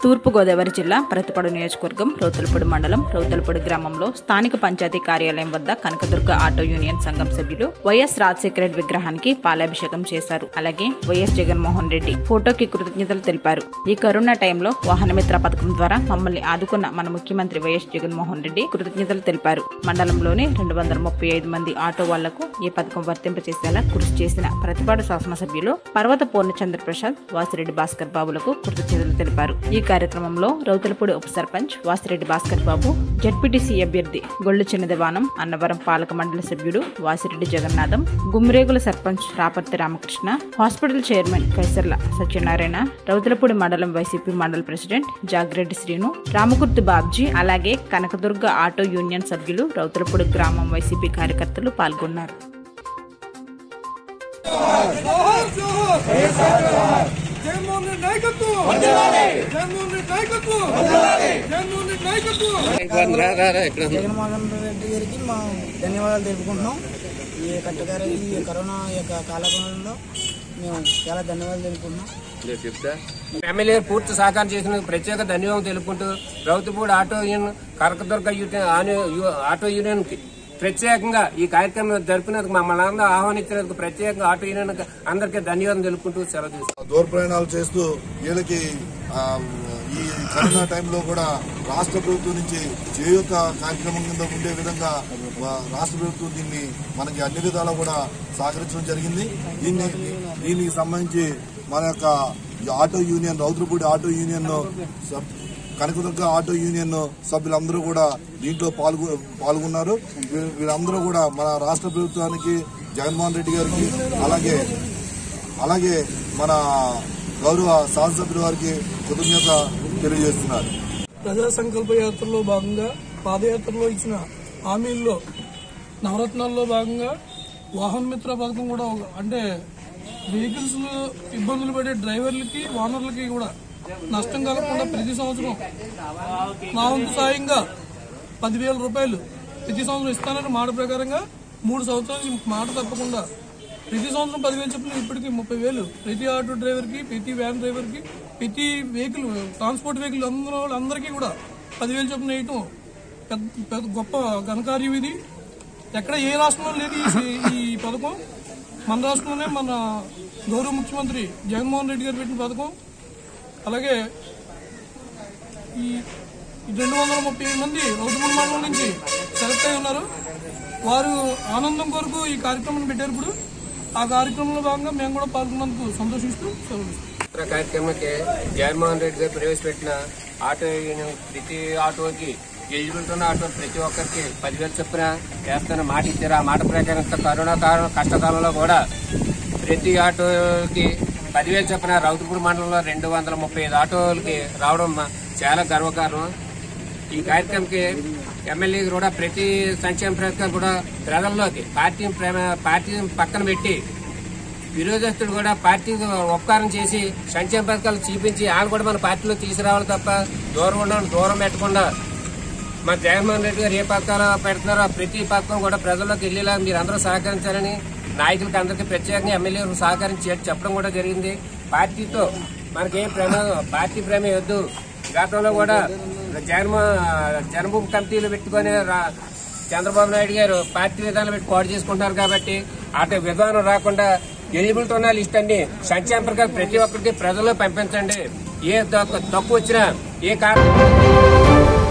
తూర్పు గోదావరి జిల్లా ప్రతిపాడు నియోజకవర్గం రౌతులపూడి మండలం రౌతులపూడి గ్రామంలో స్థానిక పంచాయతీ కార్యాలయం వద్ద కనకదుర్గ ఆటో యూనియన్ సంఘం సభ్యులు వైఎస్ రాజశేఖర రెడ్డి విగ్రహానికి పాలాభిషేకం చేశారు. అలాగే వైఎస్ జగన్మోహన్ రెడ్డి ఫోటోకి కృతజ్ఞతలు తెలిపారు. ఈ కరోనా టైంలో వాహనమిత్ర పథకం ద్వారా మమ్మల్ని ఆదుకున్న మన ముఖ్యమంత్రి వైఎస్ జగన్మోహన్ రెడ్డి కృతజ్ఞతలు తెలిపారు. మండలంలోని 235 మంది ఆటో వాళ్లకు ఈ పథకం వర్తింపచేసేలా కృషి చేసిన ప్రతిపాడు శాసనసభ్యులు పర్వత పూర్ణచంద్ర ప్రసాద్, వాసిరెడ్డి భాస్కర్ బాబులకు కృతజ్ఞతలు తెలిపారు. ఈ కార్యక్రమంలో రౌతులపూడి ఉప సర్పంచ్ వాసిరెడ్డి భాస్కర్ బాబు, జడ్పీటీసీ అభ్యర్థి గొల్లు చిన్నదివానం, అన్నవరం పాలక మండలి సభ్యుడు వాసిరెడ్డి జగన్నాథం, గుమ్మిరేగుల సర్పంచ్ రాపర్తి రామకృష్ణ, హాస్పిటల్ చైర్మన్ కైసర్ల సత్యనారాయణ, రౌతులపూడి మండలం వైసీపీ మండల ప్రెసిడెంట్ జాగిరెడ్డి శ్రీను, రామకుర్తి బాబ్జీ, అలాగే కనకదుర్గ ఆటో యూనియన్ సభ్యులు, రౌతులపూడి గ్రామం వైసీపీ కార్యకర్తలు పాల్గొన్నారు. జగన్మోహన్ రెడ్డి గారికి మా ధన్యవాదాలు తెలుపుకుంటున్నాం. ఈ కట్టుగారు ఈ కరోనా యొక్క కాలకోణంలో మేము చాలా ధన్యవాదాలు తెలుపుకుంటున్నాం. ఎమ్మెల్యే పూర్తి సహకారం చేసినందుకు ప్రత్యేక ధన్యవాదాలు తెలుపుకుంటూ Rautulapudi auto union, Kanakadurga auto union కి ప్రత్యేకంగా ఈ కార్యక్రమం జరిపినందుకు మమ్మల్ని అందరూ ఆహ్వానించినందుకు ప్రత్యేకంగా ఆటో యూనియన్ అందరికీ ధన్యవాదాలు తెలుపుకుంటూ సెలవు తీసుకుంటాం. దూర ప్రయాణాలు చేస్తూ వీళ్ళకి ఈ కరోనా టైంలో కూడా రాష్ట్ర ప్రభుత్వం నుంచి చేయూత కార్యక్రమం కింద ఉండే విధంగా రాష్ట్ర ప్రభుత్వం దీన్ని మనకి అన్ని విధాలా కూడా సహకరించడం జరిగింది. దీనికి సంబంధించి మన యొక్క auto union, Rautulapudi auto union, Kanakadurga auto union సభ్యులందరూ కూడా దీంట్లో పాల్గొన్నారు. వీళ్ళందరూ కూడా మన రాష్ట్ర ప్రభుత్వానికి, జగన్మోహన్ రెడ్డి గారికి, అలాగే మన గౌరవ శాసనసభ్యుల వారికి కృతజ్ఞత తెలియజేస్తున్నారు. ప్రజా సంకల్ప యాత్రలో భాగంగా పాదయాత్రలో ఇచ్చిన హామీల్లో నవరత్నాల్లో భాగంగా వాహన మిత్ర పథకం కూడా, అంటే వెహికల్స్ లో ఇబ్బందులు పడే డ్రైవర్లకి, ఓనర్లకి కూడా నష్టం కలగకుండా ప్రతి సంవత్సరం నా వంతు సాయంగా 10,000 రూపాయలు ప్రతి సంవత్సరం ఇస్తానని మాట ప్రకారంగా 3 సంవత్సరాలు మాట తప్పకుండా ప్రతి సంవత్సరం 10,000 చెప్పిన ఇప్పటికీ 30,000 ప్రతి ఆటో డ్రైవర్ కి, ప్రతి వ్యాన్ డ్రైవర్ కి, ప్రతి వెహికల్ ట్రాన్స్పోర్ట్ వెహికల్ అందరికీ కూడా 10,000 చెప్పిన వేయటం పెద్ద గొప్ప ఘనకార్యం. ఇది ఎక్కడ ఏ రాష్ట్రంలో లేదు ఈ పథకం. మన రాష్ట్రంలోనే మన గౌరవ ముఖ్యమంత్రి జగన్మోహన్ రెడ్డి గారు పెట్టిన పథకం. అలాగే ఈ 230 మంది రౌతులపూడి మండలం నుంచి సెలెక్ట్ అయి ఉన్నారు. వారు ఆనందం కొరకు ఈ కార్యక్రమం పెట్టారు. ఇప్పుడు ఆ కార్యక్రమంలో భాగంగా మేము కూడా పాల్గొన్నందుకు సంతోషిస్తూ సెలవు. కార్యక్రమానికి జగన్మోహన్ రెడ్డి గారు ప్రవేశపెట్టిన ఆటో యూనియన్ ప్రతి ఆటోకి ఎలిజిబిలిటీ ఉన్న ఆటో ప్రతి ఒక్కరికి 10,000 చొప్పున వేస్తానని మాట ఇచ్చారు. ఆ మాట ప్రకారం కరోనా కష్టకాలంలో కూడా ప్రతి ఆటోకి 10,000 చొప్పున రౌతులపూడి మండలంలో 235 ఆటోలకి రావడం చాలా గర్వకారణం. ఈ కార్యక్రమంకి ఎమ్మెల్యే కూడా ప్రతి సంక్షేమ పథకం కూడా ప్రజల్లోకి పార్టీ పక్కన పెట్టి విరోధస్తుడు కూడా పార్టీకి ఉపకారం చేసి సంక్షేమ పథకాలు చూపించి ఆయన కూడా మన పార్టీలో తీసుకురావాలి తప్ప దూరం పెట్టకుండా మన జగన్మోహన్ రెడ్డి గారు ఏ పథకాలు పెడుతున్నారో ప్రతి పథకం కూడా ప్రజల్లోకి వెళ్లేలా మీరు అందరూ సహకరించాలని నాయకులకి అందరికీ ప్రత్యేకంగా ఎమ్మెల్యే సహకరించి చెప్పడం కూడా జరిగింది. పార్టీతో మనకేం పార్టీ ప్రేమ వద్దు. గతంలో కూడా జన్మభూమి కమిటీలు పెట్టుకుని చంద్రబాబు నాయుడు గారు పార్టీ విధానం పెట్టి పాడు చేసుకుంటారు కాబట్టి అటు విధానం రాకుండా ఎలిజిబిలిటీ ఉన్న లిస్ట్ అన్ని సంక్షేమ పథకాలు ప్రతి ఒక్కరికి ప్రజల్లో పంపించండి. ఏ తక్కువ వచ్చినా ఏ కారణం